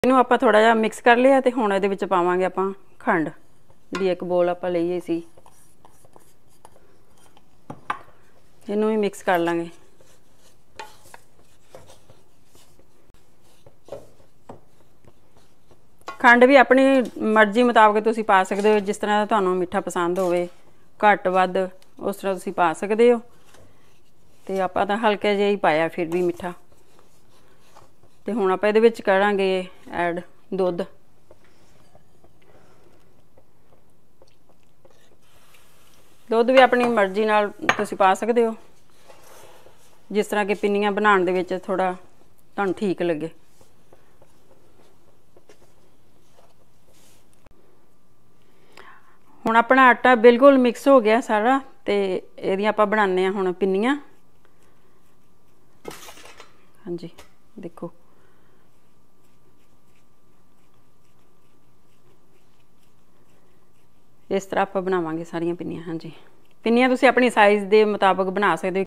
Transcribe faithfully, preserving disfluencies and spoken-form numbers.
ਇਹਨੂੰ ਆਪਾਂ ਥੋੜਾ ਜਿਹਾ ਮਿਕਸ ਕਰ ਲਿਆ ਤੇ ਹੁਣ ਇਹਦੇ ਵਿੱਚ ਪਾਵਾਂਗੇ ਆਪਾਂ ਖੰਡ ਦੀ ਇੱਕ ਬੋਲ ਆਪਾਂ ਲਈਏ ਸੀ, ਇਹਨੂੰ ਵੀ ਮਿਕਸ ਕਰ ਲਾਂਗੇ। ਖੰਡ ਵੀ ਆਪਣੀ ਮਰਜ਼ੀ ਮੁਤਾਬਕ ਤੁਸੀਂ ਪਾ ਸਕਦੇ ਹੋ, ਜਿਸ ਤਰ੍ਹਾਂ ਦਾ ਤੁਹਾਨੂੰ ਮਿੱਠਾ ਪਸੰਦ ਹੋਵੇ, ਘੱਟ ਵੱਧ ਉਸ ਤਰ੍ਹਾਂ ਤੁਸੀਂ ਪਾ ਸਕਦੇ ਹੋ। ਤੇ ਆਪਾਂ ਤਾਂ ਹਲਕਾ ਜਿਹਾ ਹੀ ਪਾਇਆ ਫਿਰ ਵੀ ਮਿੱਠਾ। ਤੇ ਹੁਣ ਆਪਾਂ ਇਹਦੇ ਵਿੱਚ ਕਰਾਂਗੇ ਐਡ ਦੁੱਧ। ਦੁੱਧ ਵੀ ਆਪਣੀ ਮਰਜ਼ੀ ਨਾਲ ਤੁਸੀਂ ਪਾ ਸਕਦੇ ਹੋ, ਜਿਸ ਤਰ੍ਹਾਂ ਕਿ ਪਿੰਨੀਆਂ ਬਣਾਉਣ ਦੇ ਵਿੱਚ ਥੋੜਾ ਤੁਹਾਨੂੰ ਠੀਕ ਲੱਗੇ। ਹੁਣ ਆਪਣਾ ਆਟਾ ਬਿਲकुल ਮਿਕਸ ਹੋ ਗਿਆ ਸਾਰਾ ਤੇ ਇਹਦੀਆਂ ਆਪਾਂ ਬਣਾਉਂਦੇ ਹਾਂ ਹੁਣ ਪਿੰਨੀਆਂ। ਹਾਂਜੀ ਦੇਖੋ, ਇਸ ਤਰ੍ਹਾਂ ਆਪਾਂ ਬਣਾਵਾਂਗੇ ਸਾਰੀਆਂ ਪਿੰਨੀਆਂ। ਹਾਂਜੀ, ਪਿੰਨੀਆਂ ਤੁਸੀਂ ਆਪਣੀ ਸਾਈਜ਼ ਦੇ ਮੁਤਾਬਕ ਬਣਾ ਸਕਦੇ ਹੋ।